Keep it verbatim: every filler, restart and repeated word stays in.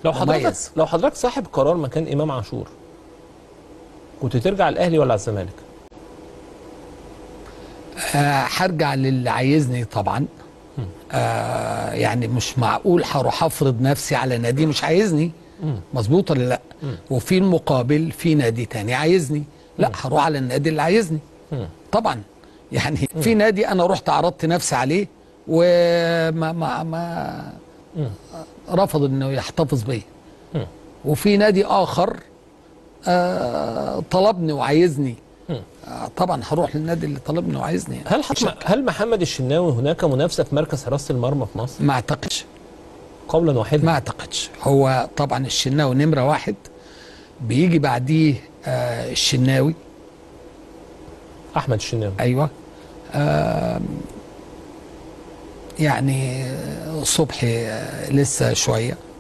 لو حضرتك مميز. لو حضرتك صاحب قرار مكان امام عاشور، كنت ترجع الاهلي ولا على الزمالك؟ آه، هرجع للي عايزني طبعا. آه يعني مش معقول هروح افرض نفسي على نادي مش عايزني. مظبوط ولا لا؟ مم. وفي المقابل في نادي تاني عايزني، لا هروح على النادي اللي عايزني. مم. طبعا. يعني في نادي انا رحت عرضت نفسي عليه وما ما ما مم. رفض انه يحتفظ بيا. مم. وفي نادي اخر آه طلبني وعايزني. مم. آه طبعا هروح للنادي اللي طلبني وعايزني. يعني. هل حتم هل محمد الشناوي هناك منافسه في مركز حراسه المرمى في مصر؟ ما اعتقدش. قولا واحدا. ما اعتقدش. هو طبعا الشناوي نمره واحد، بيجي بعديه آه الشناوي. احمد الشناوي. ايوه. آه يعني صبحي آه لسه شويه.